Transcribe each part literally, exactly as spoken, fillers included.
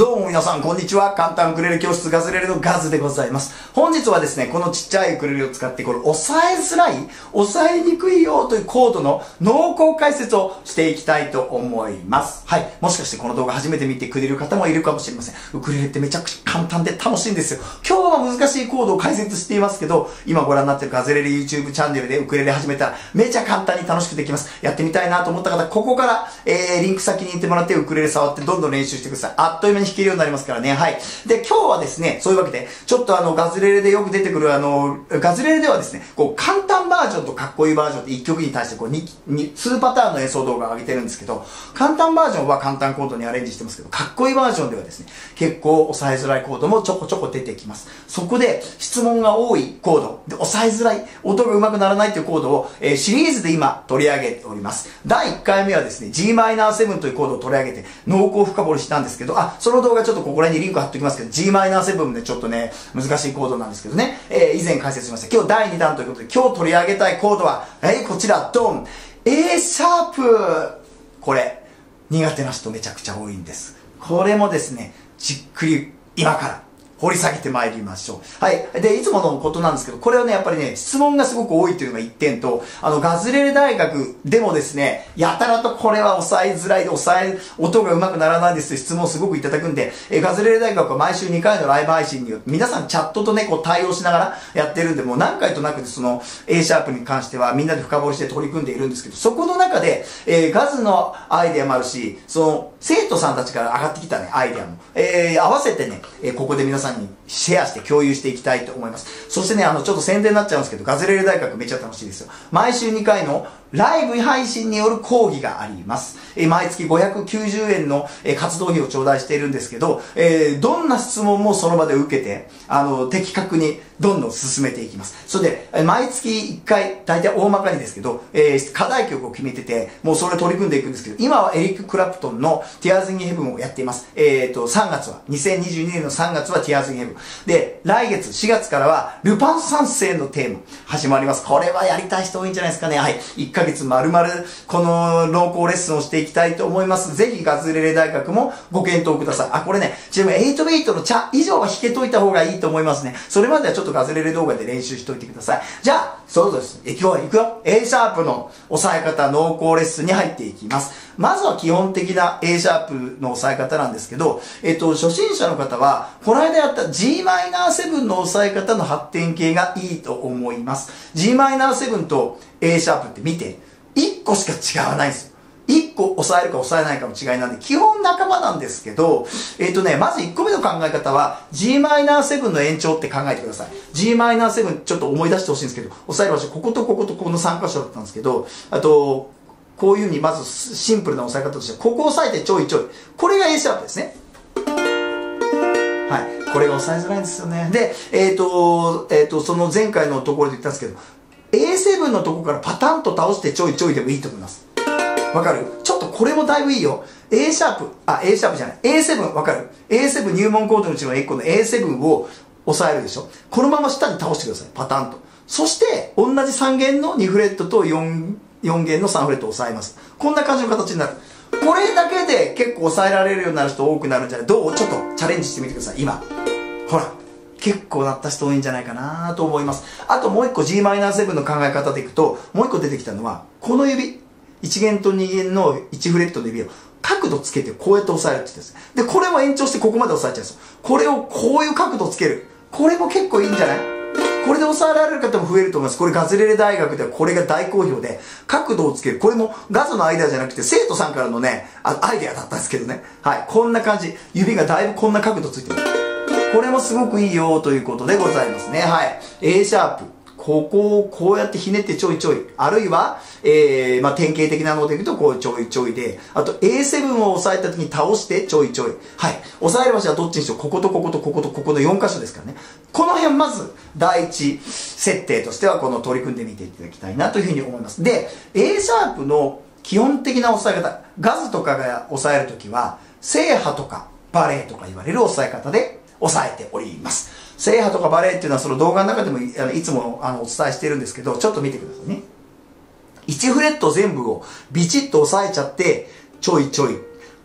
どうも皆さん、こんにちは。簡単ウクレレ教室ガズレレのガズでございます。本日はですね、このちっちゃいウクレレを使って、これ、押さえづらい、押さえにくいよというコードの濃厚解説をしていきたいと思います。はい。もしかしてこの動画初めて見てくれる方もいるかもしれません。ウクレレってめちゃくちゃ簡単で楽しいんですよ。今日は難しいコードを解説していますけど、今ご覧になっているガズレレ YouTube チャンネルでウクレレ始めたら、めちゃ簡単に楽しくできます。やってみたいなと思った方、ここから、えー、リンク先に行ってもらってウクレレ触ってどんどん練習してください。あっという間に弾けるようになりますからね。はい。で、今日はですね、そういうわけで、ちょっとあの、ガズレレでよく出てくるあの、ガズレレではですね、こう、簡単バージョンとかっこいいバージョンっていっきょくに対してこう、に、に、にパターンの演奏動画を上げてるんですけど、簡単バージョンは簡単コードにアレンジしてますけど、かっこいいバージョンではですね、結構押さえづらいコードもちょこちょこ出てきます。そこで、質問が多いコード、で、押さえづらい、音が上手くならないというコードを、えー、シリーズで今取り上げております。だいいっかいめはですね、ジーマイナーセブン というコードを取り上げて、濃厚深掘りしたんですけど、あ、その動画ちょっとここら辺にリンク貼っておきますけど、ジーマイナーセブン でちょっとね、難しいコードなんですけどね、えー、以前解説しました。今日だいにだんということで、今日取り上げたいコードは、えー、こちら、ドン A シャープこれ、苦手な人めちゃくちゃ多いんです。これもですね、じっくり今から掘り下げてまいりましょう。はい。で、いつものことなんですけど、これはね、やっぱりね、質問がすごく多いというのがいってんと、あの、ガズレレ大学でもですね、やたらとこれは押さえづらいで、押さえ、音が上手くならないですという質問をすごくいただくんで、えガズレレ大学は毎週にかいのライブ配信によって、皆さんチャットとね、こう対応しながらやってるんで、もう何回となくその A シャープに関してはみんなで深掘りして取り組んでいるんですけど、そこの中で、えー、ガズのアイデアもあるし、その、生徒さんたちから上がってきたね、アイデアも、えー、合わせてね、えー、ここで皆さんにシェアして共有していきたいと思います。そしてね、あの、ちょっと宣伝になっちゃうんですけど、ガズレレ大学めっちゃ楽しいですよ。毎週にかいのライブ配信による講義があります。えー、毎月ごひゃくきゅうじゅうえんの、えー、活動費を頂戴しているんですけど、えー、どんな質問もその場で受けて、あの、的確にどんどん進めていきます。それで、えー、毎月いっかい、大体大まかにですけど、えー、課題曲を決めてて、もうそれ取り組んでいくんですけど、今はエリック・クラプトンの Tears in Heaven をやっています。えっと、さんがつは、にせんにじゅうにねんのさんがつは Tears in Heaven。で、来月しがつからは、ルパン三世のテーマ、始まります。これはやりたい人多いんじゃないですかね。はい。いっかげつ丸々、この濃厚レッスンをしていきたいと思います。ぜひ、ガズレレ大学もご検討ください。あ、これね、ちなみにはちビートのチャ以上は弾けといた方がいいと思いますね。それまではちょっとガズレレ動画で練習しといてください。じゃあ、そうです。いくよ、いくよ。A シャープの押さえ方濃厚レッスンに入っていきます。まずは基本的な A シャープの押さえ方なんですけど、えっと、初心者の方は、この間やった ジーマイナーセブン の押さえ方の発展系がいいと思います。ジーマイナーセブン と A シャープって見て、いっこしか違わないんですよ。いっこ押さえるか押さえないかの違いなんで、基本仲間なんですけど、えっとね、まずいっこめの考え方は、ジーマイナーセブン の延長って考えてください。ジーマイナーセブン ちょっと思い出してほしいんですけど、押さえる場所、こことこことここのさん箇所だったんですけど、あと、こういうふうにまずシンプルな押さえ方として、ここを押さえてちょいちょい。これが A シャープですね。はい。これが押さえづらいんですよね。で、えっと、えっと、その前回のところで言ったんですけど、エーセブン のところからパタンと倒してちょいちょいでもいいと思います。わかる？ちょっとこれもだいぶいいよ。A シャープ、あ、A シャープじゃない。エーセブン、わかる？ エーセブン 入門コードのうちのいっこの エーセブン を押さえるでしょ。このまま下に倒してください。パタンと。そして、同じさんげんのにフレットと 4, 4弦のさんフレットを押さえます。こんな感じの形になる。これだけで結構押さえられるようになる人多くなるんじゃない？どう？ちょっとチャレンジしてみてください。今。ほら。結構なった人多いんじゃないかなと思います。あともう一個 ジーマイナーセブン の考え方でいくと、もう一個出てきたのは、この指。いち弦とに弦のいちフレットの指を角度つけてこうやって押さえるって言ってです。で、これも延長してここまで押さえちゃうんですよ。これをこういう角度つける。これも結構いいんじゃない？これで押さえられる方も増えると思います。これガズレレ大学ではこれが大好評で、角度をつける。これもガズのアイデアじゃなくて生徒さんからのね、あアイデアだったんですけどね。はい。こんな感じ。指がだいぶこんな角度ついてる。これもすごくいいよということでございますね。はい。A シャープ。ここをこうやってひねってちょいちょい。あるいは、えー、まあ、典型的なのでいくと、こうちょいちょいで。あと、エーセブン を押さえた時に倒してちょいちょい。はい。押さえる場所はどっちにしろ、こことこことこことここのよん箇所ですからね。この辺まず、第一設定としては、この取り組んでみていただきたいなというふうに思います。で、A シャープの基本的な押さえ方。ガズとかが押さえるときは、正波とかバレーとか言われる押さえ方で押さえております。正波とかバレーっていうのはその動画の中でもいつもあのお伝えしてるんですけど、ちょっと見てくださいね。いちフレット全部をビチッと押さえちゃって、ちょいちょい。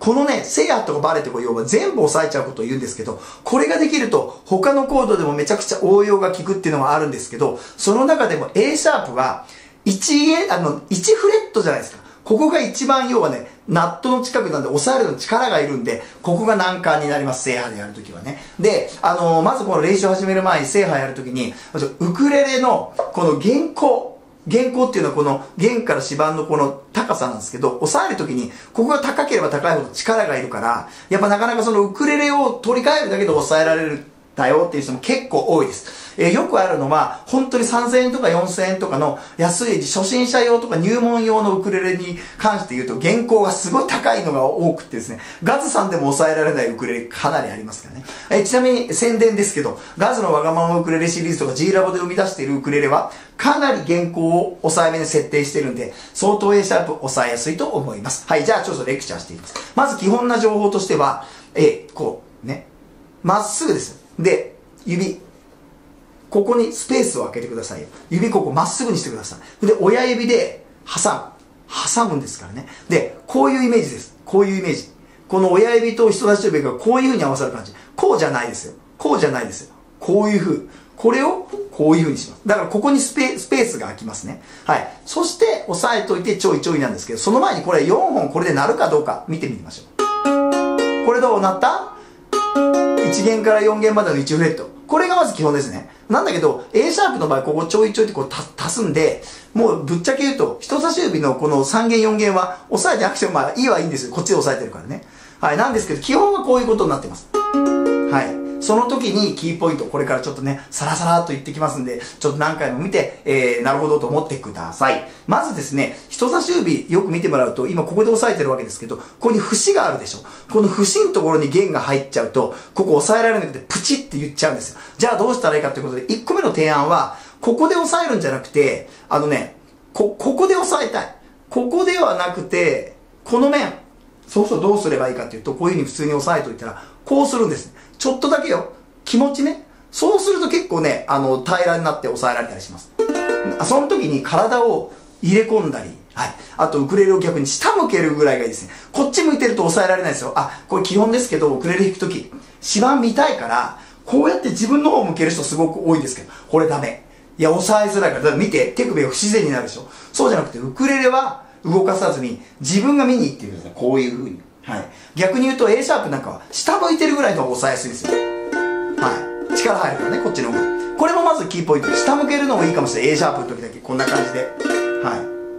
このね、制圧とかバレットとか要は全部押さえちゃうことを言うんですけど、これができると他のコードでもめちゃくちゃ応用が効くっていうのがあるんですけど、その中でも A シャープはいち、あの、いちフレットじゃないですか。ここが一番要はね、ナットの近くなんで押さえるのに力がいるんで、ここが難関になります。制覇でやるときはね。で、あのー、まずこの練習を始める前に制覇やるときに、ウクレレのこの弦高、弦高っていうのはこの弦から指板のこの高さなんですけど、押さえるときに、ここが高ければ高いほど力がいるから、やっぱなかなかそのウクレレを取り替えるだけで押さえられるだよっていう人も結構多いです。えー、よくあるのは、本当にさんぜんえんとかよんせんえんとかの安い初心者用とか入門用のウクレレに関して言うと、原稿がすごい高いのが多くてですね、ガズさんでも抑えられないウクレレかなりありますからね。えー、ちなみに宣伝ですけど、ガズのわがままウクレレシリーズとか G ラボで生み出しているウクレレは、かなり原稿を抑えめに設定してるんで、相当 A シャープ抑えやすいと思います。はい、じゃあちょっとレクチャーしていきます。まず基本な情報としては、えー、こう、ね、まっすぐですよ。で、指、ここにスペースを空けてくださいよ。指ここまっすぐにしてください。で、親指で挟む。挟むんですからね。で、こういうイメージです。こういうイメージ。この親指と人差し指がこういう風に合わさる感じ。こうじゃないですよ。こうじゃないですよ。こういう風。これをこういう風にします。だからここにスペ、スペースが空きますね。はい。そして押さえといてちょいちょいなんですけど、その前にこれよんほんこれで鳴るかどうか見てみましょう。これどう鳴った？いち弦からよん弦までのいちフレット。これがまず基本ですね。なんだけど、A シャープの場合、ここちょいちょいってこう足すんで、もうぶっちゃけ言うと、人差し指のこのさん弦よん弦は押さえてなくてもまあいいはいいんですよ。こっちで押さえてるからね。はい。なんですけど、基本はこういうことになってます。はい。その時にキーポイント、これからちょっとね、サラサラっと言ってきますんで、ちょっと何回も見て、えー、なるほどと思ってください。まずですね、人差し指よく見てもらうと、今ここで押さえてるわけですけど、ここに節があるでしょ。この節のところに弦が入っちゃうと、ここ押さえられなくてプチって言っちゃうんですよ。じゃあどうしたらいいかということで、いっこめの提案は、ここで押さえるんじゃなくて、あのね、こ、ここで押さえたい。ここではなくて、この面。そうするとどうすればいいかというと、こういうふうに普通に押さえといたら、こうするんです。ちょっとだけよ。気持ちね。そうすると結構ね、あの、平らになって押さえられたりします。その時に体を入れ込んだり、はい。あと、ウクレレを逆に下向けるぐらいがいいですね。こっち向いてると押さえられないですよ。あ、これ基本ですけど、ウクレレ弾く時、指板見たいから、こうやって自分の方を向ける人すごく多いんですけど、これダメ。いや、押さえづらいから、だから見て、手首が不自然になるでしょ。そうじゃなくて、ウクレレは動かさずに、自分が見に行ってるんですね。こういう風に。はい。逆に言うと A シャープなんかは、下向いてるぐらいの方が押さえやすいですよ。はい。力入るからね、こっちの方が。これもまずキーポイントで、下向けるのもいいかもしれない。A シャープの時だけ、こんな感じで。はい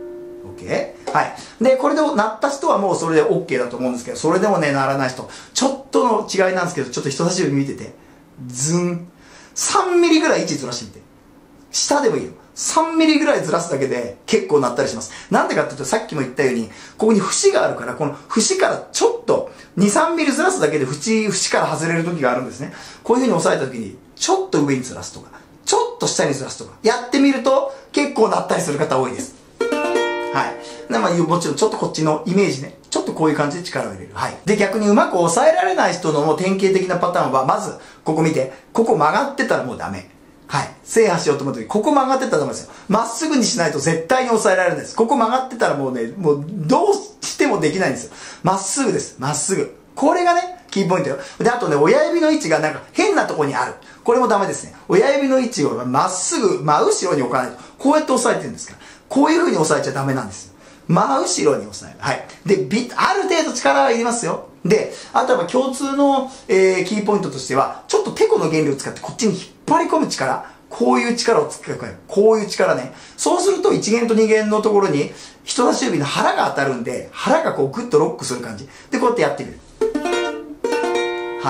。OK？ はい。で、これで鳴った人はもうそれで OK だと思うんですけど、それでもね、鳴らない人、ちょっとの違いなんですけど、ちょっと人差し指見てて、ズン。さんミリぐらい位置ずらしてみて。下でもいいよ。さんミリぐらいずらすだけで結構鳴ったりします。なんでかっていうと、さっきも言ったように、ここに節があるから、この節からちょっとに、さんミリずらすだけで節、節から外れる時があるんですね。こういう風に押さえた時に、ちょっと上にずらすとか、ちょっと下にずらすとか、やってみると結構鳴ったりする方多いです。はい。でまあ、もちろんちょっとこっちのイメージね。ちょっとこういう感じで力を入れる。はい。で、逆にうまく抑えられない人の典型的なパターンは、まず、ここ見て、ここ曲がってたらもうダメ。はい。制覇しようと思った時、ここ曲がってたらダメですよ。まっすぐにしないと絶対に抑えられないです。ここ曲がってたらもうね、もうどうしてもできないんですよ。まっすぐです。まっすぐ。これがね、キーポイントよ。で、あとね、親指の位置がなんか変なとこにある。これもダメですね。親指の位置をまっすぐ、真後ろに置かないと。こうやって押さえてるんですから。こういう風に押さえちゃダメなんですよ。真後ろに押さえる。はい。で、ビある程度力はいりますよ。で、あとは共通の、えー、キーポイントとしては、ちょっとテコの原理を使ってこっちに引っ張り込む力。こういう力を使う。こういう力ね。そうするといち弦とに弦のところに人差し指の腹が当たるんで、腹がこうグッとロックする感じ。で、こうやってやってみる。はい。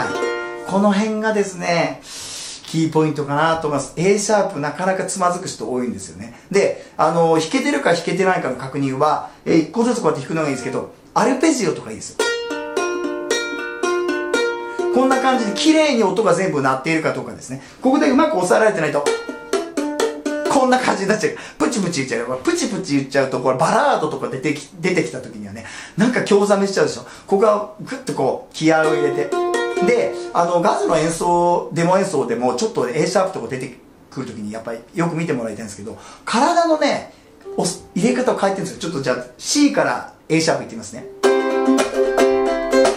この辺がですね、キーポイントかなと思います。A シャープなかなかつまずく人多いんですよね。で、あの、弾けてるか弾けてないかの確認は、えー、一個ずつこうやって弾くのがいいんですけど、アルペジオとかいいですよ。こんな感じで綺麗に音が全部鳴っているかどうかですね。ここでうまく押さえられてないと、こんな感じになっちゃう。プチプチ言っちゃう。プチプチ言っちゃうと、これバラードとか出てき、出てきた時にはね、なんか興ざめしちゃうでしょ。ここはグッとこう、気合を入れて。で、あの、ガズの演奏、デモ演奏でも、ちょっと A シャープとか出てくるときに、やっぱりよく見てもらいたいんですけど、体のね、入れ方を変えてるんですよ。ちょっとじゃあ、C から A シャープいってみますね。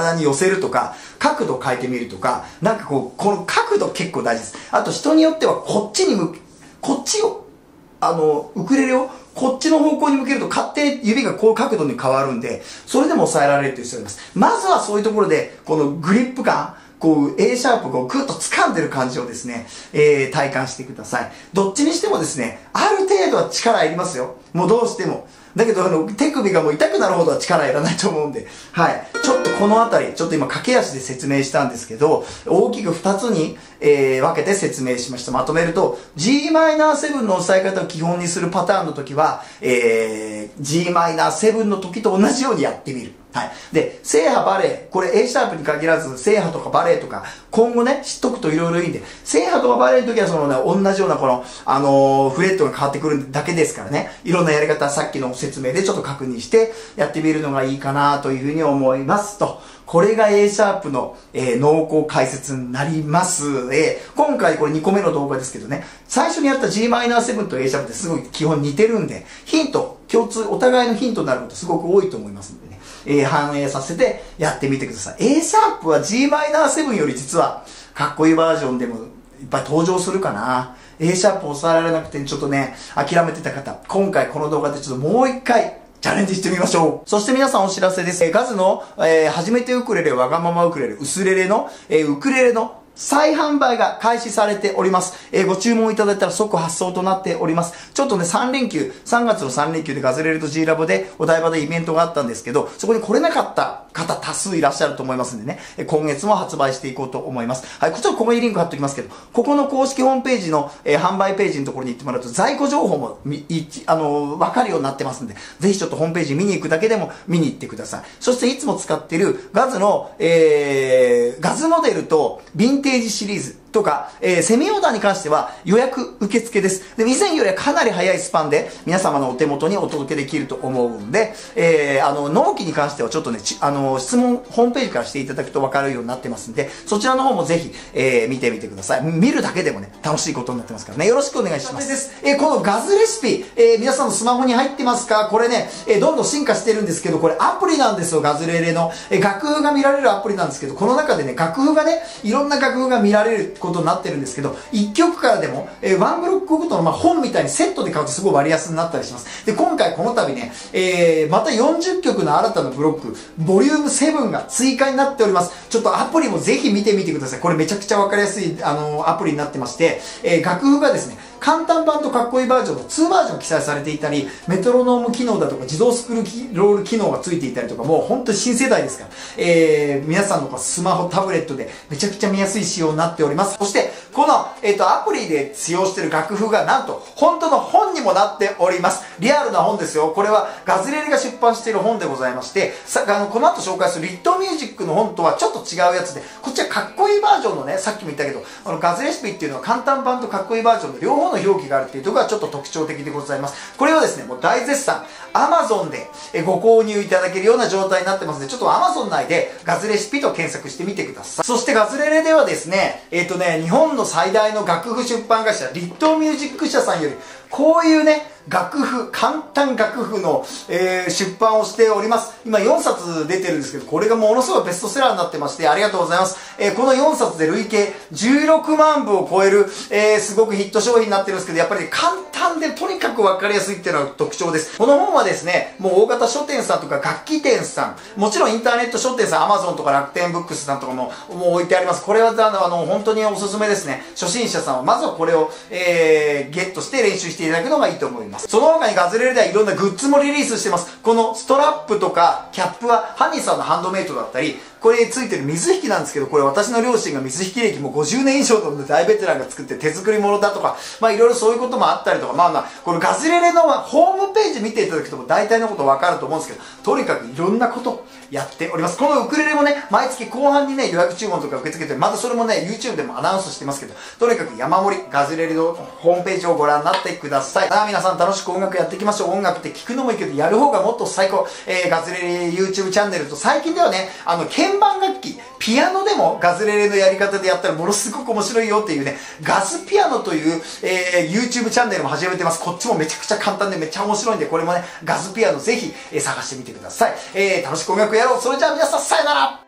体に寄せるとか、角度を変えてみるとか、なんかこう、この角度結構大事です。あと人によってはこっちに向こっちを、あの、ウクレレをこっちの方向に向けると勝手に指がこう角度に変わるんで、それでも抑えられるという人がいます。まずはそういうところで、このグリップ感、こう A シャープをグッと掴んでる感じをですね、えー、体感してください。どっちにしてもですね、ある程度は力いりますよ。もうどうしても。だけど、あの、手首がもう痛くなるほどは力いらないと思うんで。はい。ちょっとこのあたり、ちょっと今駆け足で説明したんですけど、大きくふたつに、えー、分けて説明しました。まとめると、ジーマイナーセブン の押さえ方を基本にするパターンの時は、えー、ジーマイナーセブン の時と同じようにやってみる。はい。で、正波バレエ、これ A シャープに限らず、正波とかバレエとか、今後ね、知っとくといろいろいいんで、正波とかバレエの時はそのね、同じようなこの、あのー、フレットが変わってくるだけですからね、いろんなやり方、さっきの説明でちょっと確認してやってみるのがいいかなというふうに思いますと。これが A シャープの、えー、濃厚解説になります。えー、今回これにこめの動画ですけどね、最初にやった ジーマイナーセブン と A シャープってすごい基本似てるんで、ヒント、共通、お互いのヒントになることすごく多いと思いますんでね、えー、反映させてやってみてください。A シャープは ジーマイナーセブン より実はかっこいいバージョンでもいっぱい登場するかな。A シャープを抑えられなくてちょっとね、諦めてた方、今回この動画でちょっともう一回、チャレンジしてみましょう。そして皆さんお知らせです。えー、ガズの、えー、初めてウクレレ、わがままウクレレ、ウスレレの、えー、ウクレレの再販売が開始されております。えー、ご注文いただいたら即発送となっております。ちょっとね、さん連休、さんがつのさん連休でガズレレと G ラボでお台場でイベントがあったんですけど、そこに来れなかった方多数いらっしゃると思いますんでね、え今月も発売していこうと思います。はい、こちらここにリンク貼っておきますけど、ここの公式ホームページの、えー、販売ページのところに行ってもらうと在庫情報もみいあのー、わかるようになってますんで、ぜひちょっとホームページ見に行くだけでも見に行ってください。そしていつも使っているガズの、えー、ガズモデルとヴィンテージシリーズ、とか、えー、セミオーダーに関しては予約受付です。で、以前よりはかなり早いスパンで皆様のお手元にお届けできると思うんで、えー、あの、納期に関してはちょっとね、あの、質問、ホームページからしていただくと分かるようになってますんで、そちらの方もぜひ、えー、見てみてください。見るだけでもね、楽しいことになってますからね、よろしくお願いします。です。えー、このガズレシピ、えー、皆さんのスマホに入ってますか？これね、えー、どんどん進化してるんですけど、これアプリなんですよ、ガズレレの。えー、楽譜が見られるアプリなんですけど、この中でね、楽譜がね、いろんな楽譜が見られることになってるんですけど、いっきょくからでも、えー、ワンブロックごとの、まあ、本みたいにセットで買うとすごい割安になったりします。で、今回この度ね、えー、またよんじゅっきょくの新たなブロック、ボリュームセブンが追加になっております。ちょっとアプリもぜひ見てみてください。これめちゃくちゃわかりやすい、あのー、アプリになってまして、えー、楽譜がですね、簡単版とかっこいいバージョンのにバージョン記載されていたり、メトロノーム機能だとか自動スクロール機能がついていたりとか、もう本当に新世代ですから、えー、皆さんのスマホ、タブレットでめちゃくちゃ見やすい仕様になっております。そして、この、えっと、アプリで使用している楽譜がなんと本当の本にもなっております。リアルな本ですよ。これはガズレレが出版している本でございまして、さあのこの後紹介するリットミュージックの本とはちょっと違うやつで、こっちはかっこいいバージョンのね、さっきも言ったけど、あのガズレシピっていうのは簡単版とかっこいいバージョンの両方の表記があるっていうところがちょっと特徴的でございます。これをですね、もう大絶賛 Amazon でご購入いただけるような状態になってますので、ちょっと Amazon 内でガズレシピと検索してみてください。そしてガズレレではですね、えっとね、日本の最大の楽譜出版会社リットミュージック社さんよりこういうね、楽譜、簡単楽譜の、えー、出版をしております。今よんさつ出てるんですけど、これがものすごいベストセラーになってまして、ありがとうございます。えー、このよんさつで累計じゅうろくまんぶを超える、えー、すごくヒット商品になってるんですけど、やっぱり、ね、簡単でとにかくわかりやすいっていうのが特徴です。この本はですね、もう大型書店さんとか楽器店さん、もちろんインターネット書店さん、Amazon とか楽天ブックスさんとかも、もう置いてあります。これはあの、あの本当におすすめですね。初心者さんは、まずはこれを、えー、ゲットして練習していただくのがいいと思います。その他にガズレレではいろんなグッズもリリースしてます。このストラップとかキャップはハニーさんのハンドメイドだったり、これについてる水引きなんですけど、これ私の両親が水引き歴もごじゅうねん以上の大ベテランが作って手作り物だとか、まあいろいろそういうこともあったりとか、まあまあ、このガズレレのホームページ見ていただくと大体のことわかると思うんですけど、とにかくいろんなことやっております。このウクレレもね、毎月後半にね、予約注文とか受け付けて、またそれもね、YouTube でもアナウンスしてますけど、とにかく山盛りガズレレのホームページをご覧になってください。さあ皆さん楽しく音楽やっていきましょう。音楽って聞くのもいいけど、やる方がもっと最高。えー、ガズレレ YouTube チャンネルと、最近ではね、あの、鍵盤楽器、ピアノでもガズレレのやり方でやったらものすごく面白いよっていうね、ガズピアノという、えー、YouTube チャンネルも始めてます。こっちもめちゃくちゃ簡単でめっちゃ面白いんで、これもね、ガズピアノぜひ、えー、探してみてください。えー、楽しく音楽やろう。それじゃあ皆さん、さよなら。